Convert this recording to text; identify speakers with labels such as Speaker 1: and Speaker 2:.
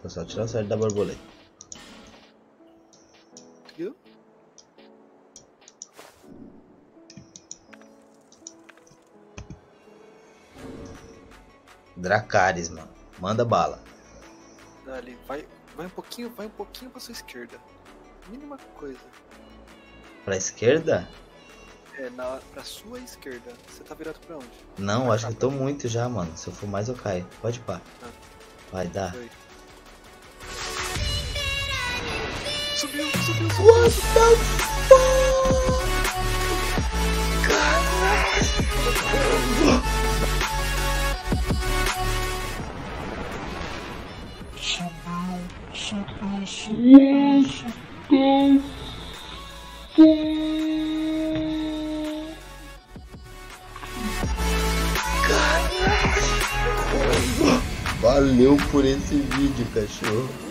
Speaker 1: Vou só tirar o certo da borboleta.
Speaker 2: Conseguiu?
Speaker 1: Dracarys, mano. Manda bala.
Speaker 2: Dali, vai um pouquinho pra sua esquerda. Mínima coisa.
Speaker 1: Pra esquerda?
Speaker 2: É, pra sua esquerda. Você tá virado pra onde?
Speaker 1: Não,
Speaker 2: Pra
Speaker 1: acho
Speaker 2: cá,
Speaker 1: que eu tô muito já, mano. Se eu for mais, eu caio. Pode pá.
Speaker 2: Ah.
Speaker 1: Vai dar.
Speaker 2: Foi. Subiu.
Speaker 1: What the fuck? Valeu por esse vídeo, cachorro.